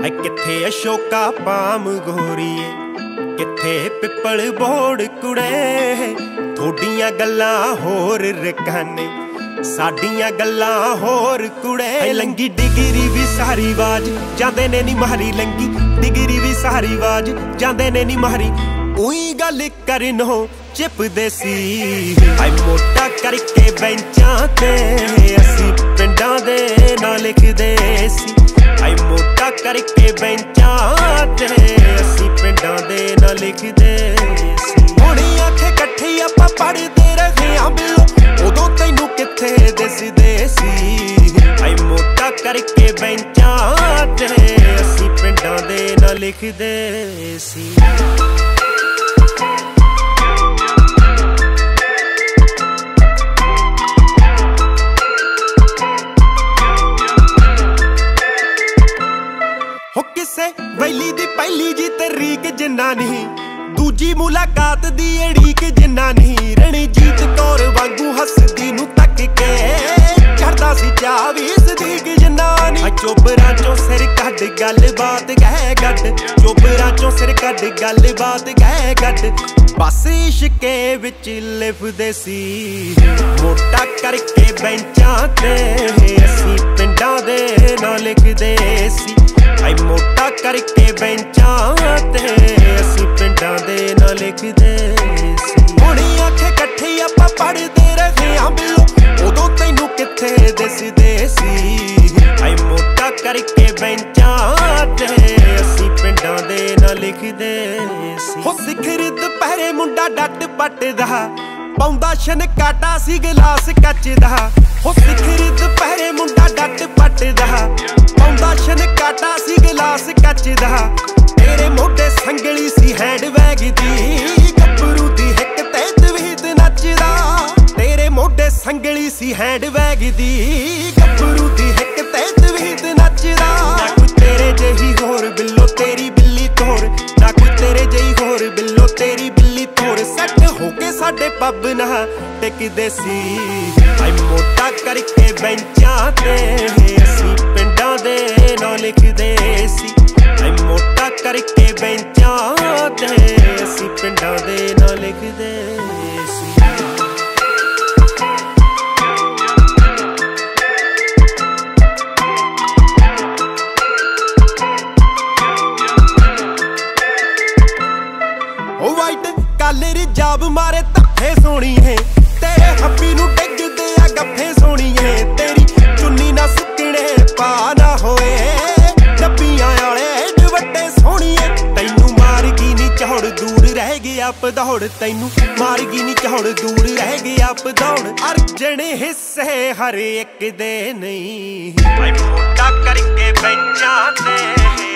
किथे अशोका पाम गोरीए किथे पिपल बोड़ कुड़े थोड़ियां गल्लां होर रकाने साडियां गल्लां होर कुड़े लंगी डिगरी भी सारी वाज जांदे ने नी मारी लंगी डिगरी भी सारी वाज जांदे ने नी मारी उई गल करनो चिपदे सी आई मोटा करके बेंचां ते असी पिंडां दे ना लिखदे सी आई मोटा करके बेंचां ते असी पिंडां दे ना लिखदे सी हुण आखे कट्ठे आपां पढ़दे रहे आ बिलो उदों तैनू किथे दिसदे सी आई मोटा करके बेंचां ते असी पिंडां दे ना लिखदे सी। किसे वैली दी पहली जी तरीक जिन्ना नहीं दूजी मुलाकात दी अड़ीक जिन्ना नहीं रणजीत कौर वांगू हसदी नू तक के चढ़दा सी चावी सदीक जिन्ना नहीं चोबरां चों सिर कढ गल बात गै गड चोबरां चों सिर कढ गल बात गै गड बस इश्के विच लिफदे सी मोटा करके बेंचां ते असी पिंडां दे ना लिखदे सी आई मोटा करके बेंचां ते असी पिंडां दे ना लिखदे सी हुण आखे कट्ठे आपां पढ़दे रहे आ बिलो उदों तैनू किथे दिसदे सी आई मोटा करके बेंचां ते असी पिंडां दे ना लिखदे सी हो सिखर दुपहरे मुंडा डट पटदा पाउंदा छनकाटा सी गिलास कच दा हो सिखर दुपहरे मुंडा डट पटदा पाउंदा छनकाटा सी गिलास कच दा तेरे मोढे संगली सी हैंड बैग दी गभरू दी हिक ते तवीत नचदा तेरे मोढे संगली सी हैंड बैग दी गभरू दी हिक ते तवीत नचदा ना कोई तेरे जही होर बिल्लो तेरी बिल्ली तोर ना कोई तेरे जही होर बिल्लो तेरी बिल्ली तोर सैट होके साडे पब ना टिकदे सी आई मोटा करके बेंचां ते असी पिंडां दे ना लिखदे सी आई मोटा करके बेंचां ते असी पिंडां दे ना लिखदे सी। ओ वाइट काले रिजाब मारे धफ्फे सोनी है तेरे हब्बी नू डिगदे आ गफ्फे सोनी है तेरी चुन्नी ना सुकने पा ना होए डब्बियां आले दुपट्टे सोहणीए तैनू मारगी नी चौड़ दूर रह गया पदौड़ तैनू मारगी नी चौड़ दूर रह गया पदौड़ अर्जन हिस्से हर एक दे नहीं आई मोटा करके बेंचां ते